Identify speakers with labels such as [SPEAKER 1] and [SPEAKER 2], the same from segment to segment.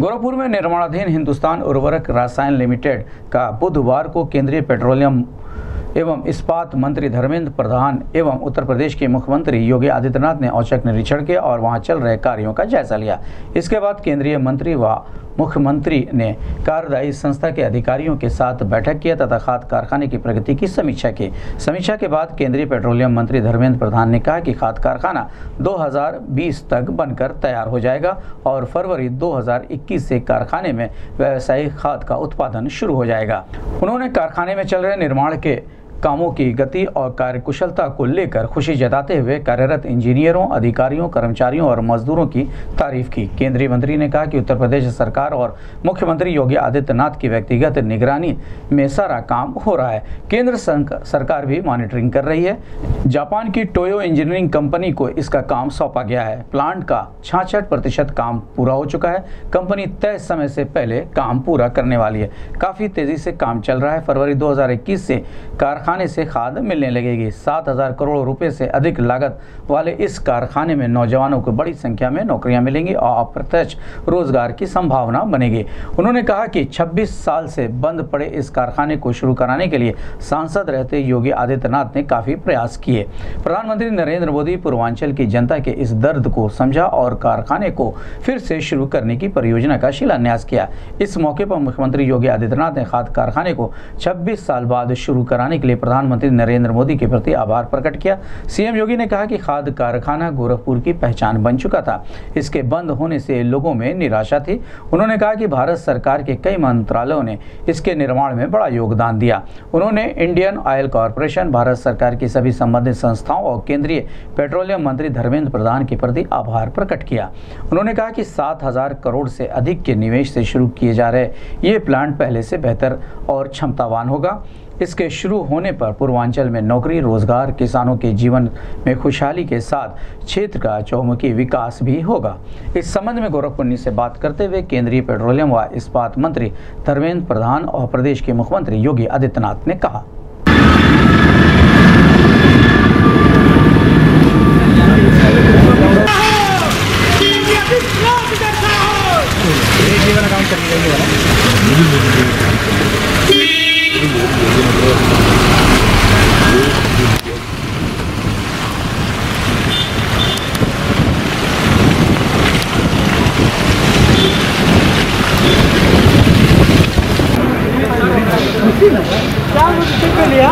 [SPEAKER 1] गोरखपुर में निर्माणाधीन हिंदुस्तान उर्वरक रसायन लिमिटेड का बुधवार को केंद्रीय पेट्रोलियम एवं इस्पात मंत्री धर्मेंद्र प्रधान एवं उत्तर प्रदेश के मुख्यमंत्री योगी आदित्यनाथ ने औचक निरीक्षण किया और वहां चल रहे कार्यों का जायजा लिया। इसके बाद केंद्रीय मंत्री व मुख्यमंत्री ने कार्यदायी संस्था के अधिकारियों के साथ बैठक किया तथा खाद कारखाने की प्रगति की समीक्षा की। समीक्षा के बाद केंद्रीय पेट्रोलियम मंत्री धर्मेंद्र प्रधान ने कहा कि खाद कारखाना 2020 तक बनकर तैयार हो जाएगा और फरवरी 2021 से कारखाने में व्यावसायिक खाद का उत्पादन शुरू हो जाएगा। उन्होंने कारखाने में चल रहे निर्माण के कामों की गति और कार्यकुशलता को लेकर खुशी जताते हुए कार्यरत इंजीनियरों, अधिकारियों, कर्मचारियों और मजदूरों की तारीफ की। केंद्रीय मंत्री ने कहा कि उत्तर प्रदेश सरकार और मुख्यमंत्री योगी आदित्यनाथ की व्यक्तिगत निगरानी में सारा काम हो रहा है। केंद्र सरकार भी मॉनिटरिंग कर रही है। जापान की टोयो इंजीनियरिंग कंपनी को इसका काम सौंपा गया है। प्लांट का 66% काम पूरा हो चुका है। कंपनी तय समय से पहले काम पूरा करने वाली है। काफी तेजी से काम चल रहा है। फरवरी 2021 से कारखाने से खाद मिलने लगेगी। 7,000 करोड़ रुपए से अधिक लागत वाले इस कारखाने में नौजवानों को बड़ी संख्या में नौकरियां मिलेंगी और अप्रत्यक्ष रोजगार की संभावना बनेगी। उन्होंने कहा कि 26 साल से बंद पड़े इस कारखाने को शुरू कराने के लिए सांसद रहते योगी आदित्यनाथ ने काफी प्रयास किए। प्रधानमंत्री नरेंद्र मोदी पूर्वांचल की जनता के इस दर्द को समझा और कारखाने को फिर से शुरू करने की परियोजना का शिलान्यास किया। इस मौके पर मुख्यमंत्री योगी आदित्यनाथ ने खाद कारखाने को 26 साल बाद शुरू कराने के लिए प्रधानमंत्री नरेंद्र मोदी के प्रति आभार प्रकट किया। सीएम योगी ने कहा कि खाद कारखाना गोरखपुर की पहचान बन चुका था। इसके बंद होने से लोगों में निराशा थी। उन्होंने कहा कि भारत सरकार के कई मंत्रालयों ने इसके निर्माण में बड़ा योगदान दिया। उन्होंने इंडियन ऑयल कॉरपोरेशन, भारत सरकार की सभी संबंधित संस्थाओं और केंद्रीय पेट्रोलियम मंत्री धर्मेंद्र प्रधान के प्रति आभार प्रकट किया। उन्होंने कहा कि 7,000 करोड़ से अधिक के निवेश से शुरू किए जा रहे ये प्लांट पहले से बेहतर और क्षमतावान होगा। इसके शुरू होने पर पूर्वांचल में नौकरी, रोजगार, किसानों के जीवन में खुशहाली के साथ क्षेत्र का चौमुखी विकास भी होगा। इस संबंध में गोरखपुर से बात करते हुए केंद्रीय पेट्रोलियम व इस्पात मंत्री धर्मेंद्र प्रधान और प्रदेश के मुख्यमंत्री योगी आदित्यनाथ ने कहा।
[SPEAKER 2] क्या मुझे लिया?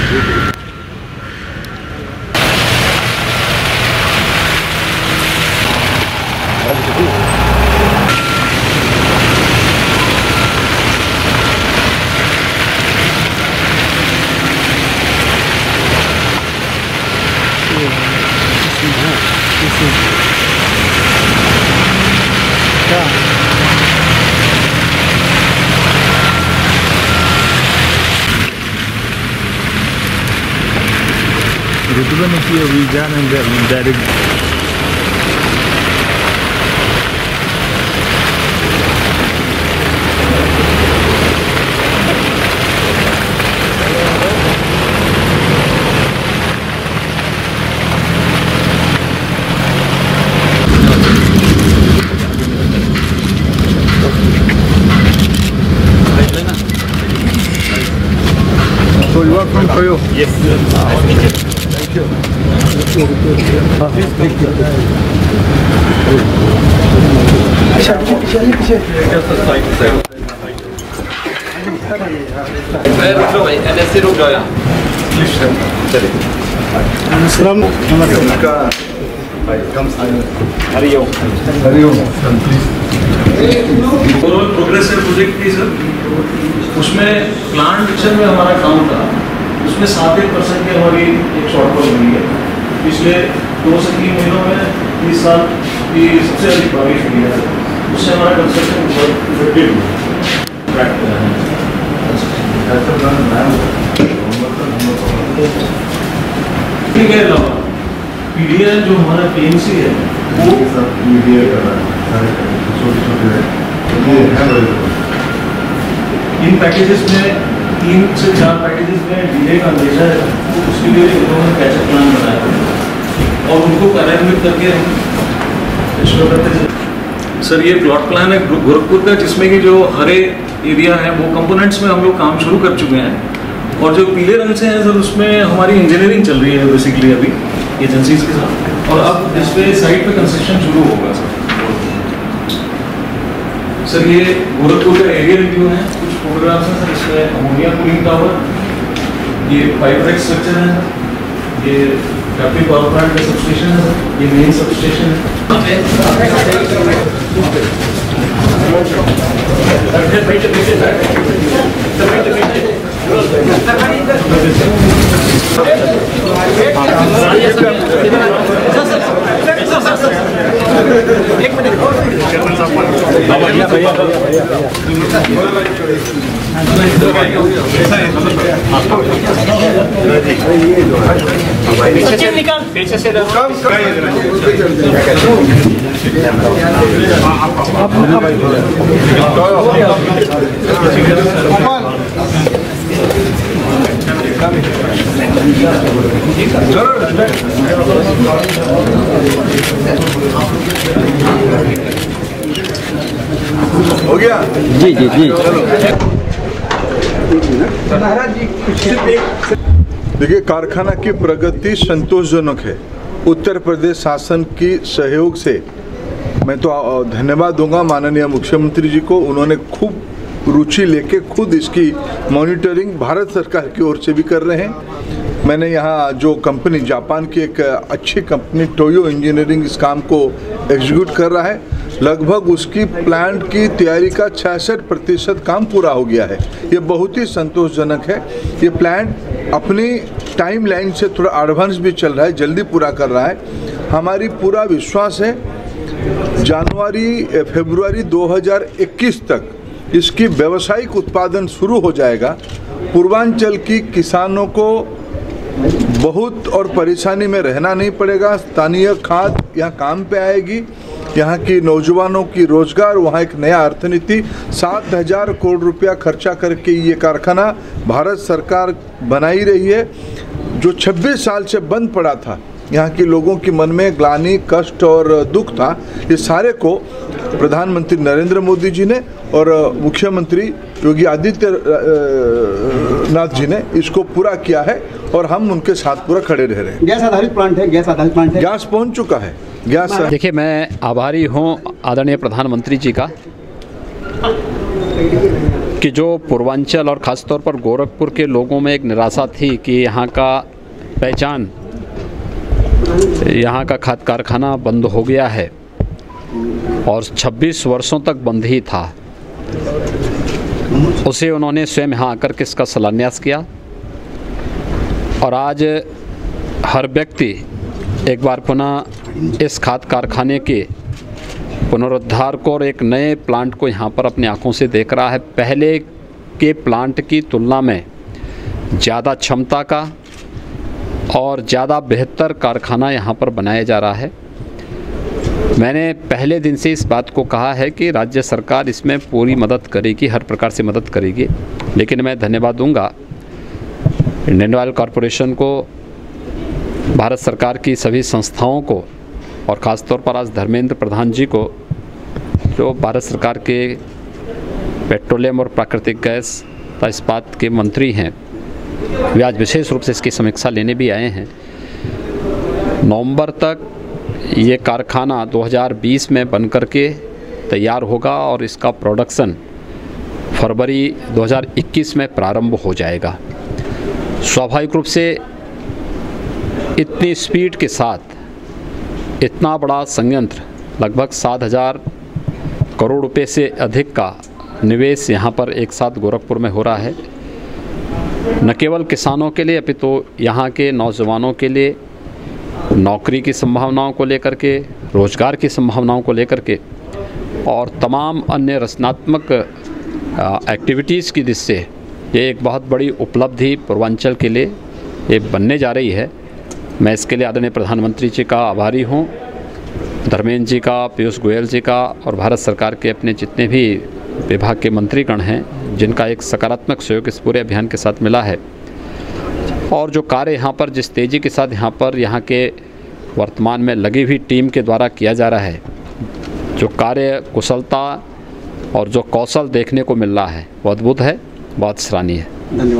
[SPEAKER 3] We're going to see a region and direct. So you are from Toyo?
[SPEAKER 4] Yes.
[SPEAKER 3] Thank you.
[SPEAKER 4] Progressive project की सर, उसमें प्लांट मिक्सर में हमारा काम था, उसमें 7% की हमारी एक शॉर्टफॉल हुई है। पिछले 2 से 3 महीनों में इस साल की सबसे अधिक बारिश हुई है, उससे हमारा कंस्ट्रक्शन बहुत इफेक्टिव ठीक है। पीडीएल जो हमारा पीएमसी है वो इन पैकेजेस में 3 से 4 पैकेजेस में डिले का अंदेशा है, उसके लिए उन्होंने कैचअप प्लान बनाया और उनको कार्यान्वित करके इंश्योर करते हैं। सर ये प्लॉट प्लान है गोरखपुर का, जिसमें कि जो हरे एरिया है वो कंपोनेंट्स में हम लोग काम शुरू कर चुके हैं, और जो पीले रंग से हैं सर उसमें हमारी इंजीनियरिंग चल रही है बेसिकली अभी एजेंसीज के साथ, और अब इस पे साइट पे कंस्ट्रक्शन शुरू होगा सर। ये गोरखपुर का एरिया रिव्यू है, कुछ फोटोग्राफ्स हैं सर इसमें। अमोनिया कूलिंग टावर, ये पाइप रेक स्ट्रक्चर है, ये कैप्टिव पावर प्लांट का सबस्टेशन है, ये मेन सबस्टेशन
[SPEAKER 2] पीछे से
[SPEAKER 3] हो गया?
[SPEAKER 5] जी जी जी।
[SPEAKER 3] देखिए, कारखाना की प्रगति संतोषजनक है। उत्तर प्रदेश शासन की सहयोग से मैं तो धन्यवाद दूंगा माननीय मुख्यमंत्री जी को। उन्होंने खूब रुचि लेके खुद इसकी मॉनिटरिंग भारत सरकार की ओर से भी कर रहे हैं। मैंने यहाँ जो कंपनी, जापान की एक अच्छी कंपनी टोयो इंजीनियरिंग इस काम को एग्जीक्यूट कर रहा है। लगभग उसकी प्लांट की तैयारी का 66% काम पूरा हो गया है। ये बहुत ही संतोषजनक है। ये प्लांट अपनी टाइम लाइन से थोड़ा एडवांस भी चल रहा है, जल्दी पूरा कर रहा है। हमारी पूरा विश्वास है फरवरी 2021 तक इसकी व्यावसायिक उत्पादन शुरू हो जाएगा। पूर्वांचल की किसानों को बहुत और परेशानी में रहना नहीं पड़ेगा। स्थानीय खाद यहाँ काम पे आएगी। यहाँ की नौजवानों की रोजगार, वहाँ एक नया अर्थनीति। 7,000 करोड़ रुपया खर्चा करके ये कारखाना भारत सरकार बनाई रही है। जो 26 साल से बंद पड़ा था, यहाँ के लोगों के मन में ग्लानि, कष्ट और दुख था, ये सारे को प्रधानमंत्री नरेंद्र मोदी जी ने और मुख्यमंत्री योगी आदित्यनाथ जी ने इसको पूरा किया है, और हम उनके साथ पूरा खड़े रह रहे हैं।
[SPEAKER 5] गैस आधारित प्लांट है, गैस आधारित प्लांट है,
[SPEAKER 3] गैस पहुंच चुका है। गैस
[SPEAKER 6] देखिए, मैं आभारी हूँ आदरणीय प्रधानमंत्री जी का कि जो पूर्वांचल और ख़ासतौर पर गोरखपुर के लोगों में एक निराशा थी कि यहाँ का पहचान, यहाँ का खाद कारखाना बंद हो गया है और 26 वर्षों तक बंद ही था, उसे उन्होंने स्वयं यहाँ आकर के इसका शिलान्यास किया। और आज हर व्यक्ति एक बार पुनः इस खाद कारखाने के पुनरुद्धार को और एक नए प्लांट को यहाँ पर अपनी आंखों से देख रहा है। पहले के प्लांट की तुलना में ज़्यादा क्षमता का और ज़्यादा बेहतर कारखाना यहाँ पर बनाया जा रहा है। मैंने पहले दिन से इस बात को कहा है कि राज्य सरकार इसमें पूरी मदद करेगी, हर प्रकार से मदद करेगी। लेकिन मैं धन्यवाद दूंगा इंडियन ऑयल कॉरपोरेशन को, भारत सरकार की सभी संस्थाओं को, और ख़ास तौर पर आज धर्मेंद्र प्रधान जी को, जो भारत सरकार के पेट्रोलियम और प्राकृतिक गैस तथा इस्पात के मंत्री हैं। वे आज विशेष रूप से इसकी समीक्षा लेने भी आए हैं। नवंबर तक ये कारखाना 2020 में बनकर के तैयार होगा और इसका प्रोडक्शन फरवरी 2021 में प्रारंभ हो जाएगा। स्वाभाविक रूप से इतनी स्पीड के साथ इतना बड़ा संयंत्र, लगभग 7,000 करोड़ रुपए से अधिक का निवेश यहाँ पर एक साथ गोरखपुर में हो रहा है। न केवल किसानों के लिए अपितु यहाँ के नौजवानों के लिए नौकरी की संभावनाओं को लेकर के, रोजगार की संभावनाओं को लेकर के, और तमाम अन्य रचनात्मक एक्टिविटीज़ की दृष्टि से ये एक बहुत बड़ी उपलब्धि पूर्वांचल के लिए ये बनने जा रही है। मैं इसके लिए आदरणीय प्रधानमंत्री जी का आभारी हूँ, धर्मेंद्र जी का, पीयूष गोयल जी का, और भारत सरकार के अपने जितने भी विभाग के मंत्रीगण हैं, जिनका एक सकारात्मक सहयोग इस पूरे अभियान के साथ मिला है। और जो कार्य यहाँ पर जिस तेज़ी के साथ यहाँ के वर्तमान में लगी हुई टीम के द्वारा किया जा रहा है, जो कार्य कुशलता और जो कौशल देखने को मिल रहा है वो अद्भुत है, बहुत सराहनीय है।
[SPEAKER 5] धन्यवाद।